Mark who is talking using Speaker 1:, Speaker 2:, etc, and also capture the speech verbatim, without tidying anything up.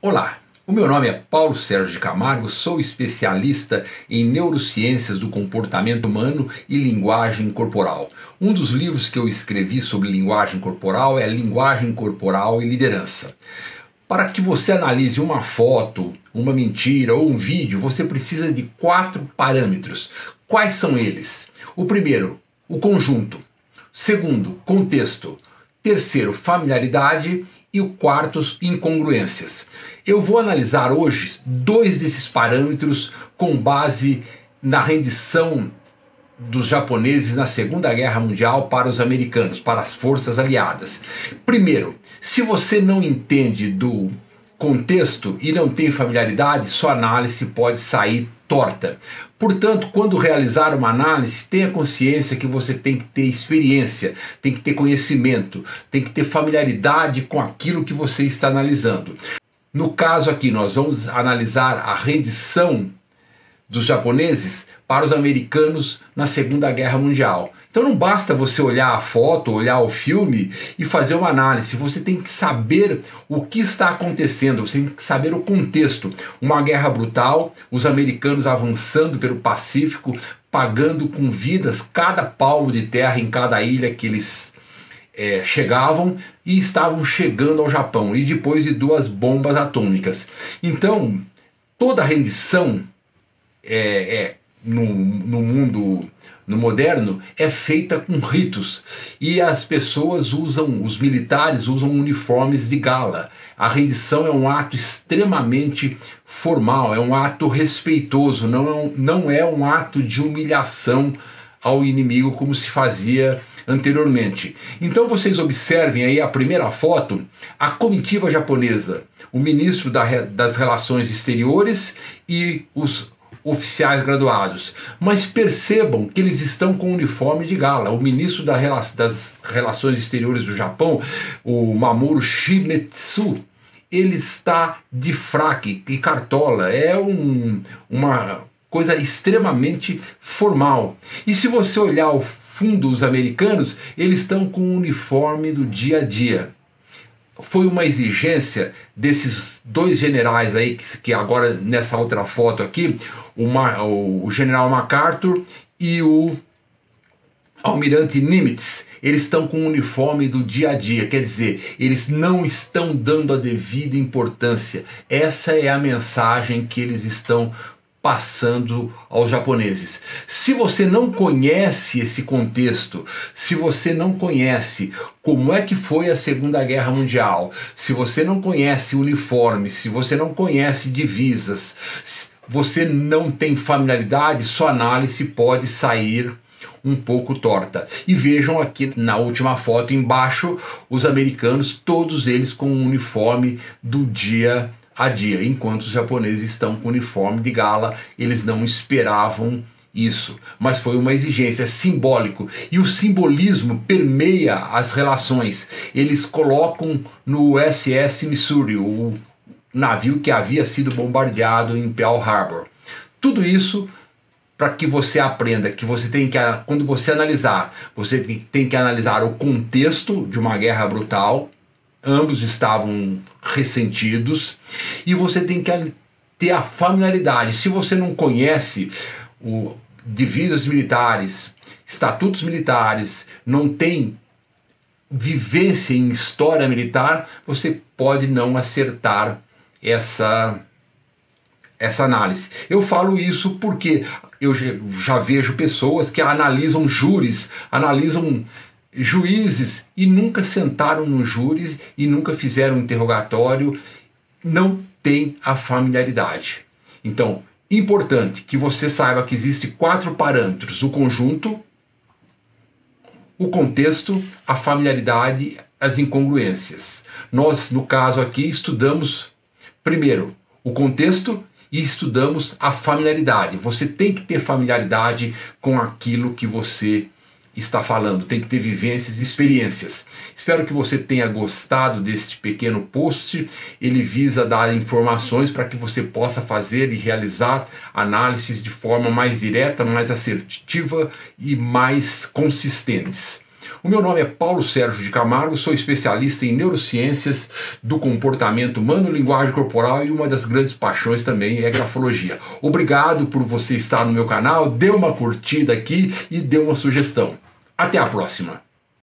Speaker 1: Olá, o meu nome é Paulo Sérgio de Camargo, sou especialista em neurociências do comportamento humano e linguagem corporal. Um dos livros que eu escrevi sobre linguagem corporal é Linguagem Corporal e Liderança. Para que você analise uma foto, uma mentira ou um vídeo, você precisa de quatro parâmetros. Quais são eles? O primeiro, o conjunto. Segundo, contexto. Terceiro, familiaridade. E o quarto, incongruências. Eu vou analisar hoje dois desses parâmetros com base na rendição dos japoneses na Segunda Guerra Mundial para os americanos, para as forças aliadas. Primeiro, se você não entende do contexto e não tem familiaridade, sua análise pode sair torta. Portanto, quando realizar uma análise, tenha consciência que você tem que ter experiência, tem que ter conhecimento, tem que ter familiaridade com aquilo que você está analisando. No caso aqui, nós vamos analisar a rendição dos japoneses para os americanos na Segunda Guerra Mundial. Então não basta você olhar a foto, olhar o filme e fazer uma análise. Você tem que saber o que está acontecendo, você tem que saber o contexto. Uma guerra brutal, os americanos avançando pelo Pacífico, pagando com vidas cada palmo de terra em cada ilha que eles é, chegavam e estavam chegando ao Japão, e depois de duas bombas atômicas. Então, toda a rendição é, é, no, no mundo no moderno é feita com ritos, e as pessoas usam, os militares usam uniformes de gala. A rendição é um ato extremamente formal, é um ato respeitoso, não é um, não é um ato de humilhação ao inimigo como se fazia anteriormente. Então vocês observem aí a primeira foto, a comitiva japonesa, o ministro da, das Relações Exteriores e os oficiais graduados, mas percebam que eles estão com uniforme de gala. O ministro da Rela das Relações Exteriores do Japão, o Mamoru Shimetsu, ele está de fraque e cartola, é um, uma coisa extremamente formal. E se você olhar o fundo dos americanos, eles estão com o uniforme do dia a dia. Foi uma exigência desses dois generais aí, que, que agora nessa outra foto aqui, o, Mar, o, o general MacArthur e o almirante Nimitz, eles estão com o uniforme do dia a dia, quer dizer, eles não estão dando a devida importância. Essa é a mensagem que eles estão passando aos japoneses. Se você não conhece esse contexto, se você não conhece como é que foi a Segunda Guerra Mundial, se você não conhece uniformes, se você não conhece divisas, você não tem familiaridade, sua análise pode sair um pouco torta. E vejam aqui na última foto embaixo, os americanos, todos eles com o uniforme do dia a dia, enquanto os japoneses estão com uniforme de gala. Eles não esperavam isso, mas foi uma exigência, é simbólico, e o simbolismo permeia as relações. Eles colocam no U S S Missouri, o navio que havia sido bombardeado em Pearl Harbor. Tudo isso para que você aprenda que você tem que, quando você analisar, você tem que analisar o contexto de uma guerra brutal. Ambos estavam ressentidos, e você tem que ter a familiaridade. Se você não conhece o divisas militares, estatutos militares, não tem vivência em história militar, você pode não acertar essa, essa análise. Eu falo isso porque eu já vejo pessoas que analisam júris, analisam juízes e nunca sentaram no júri e nunca fizeram um interrogatório, não tem a familiaridade. Então, importante que você saiba que existem quatro parâmetros: o conjunto, o contexto, a familiaridade, as incongruências. Nós, no caso aqui, estudamos primeiro o contexto e estudamos a familiaridade. Você tem que ter familiaridade com aquilo que você está falando, tem que ter vivências e experiências. Espero que você tenha gostado deste pequeno post. Ele visa dar informações para que você possa fazer e realizar análises de forma mais direta, mais assertiva e mais consistentes. O meu nome é Paulo Sérgio de Camargo, sou especialista em neurociências do comportamento humano, linguagem corporal, e uma das grandes paixões também é grafologia. Obrigado por você estar no meu canal, dê uma curtida aqui e dê uma sugestão. Até a próxima!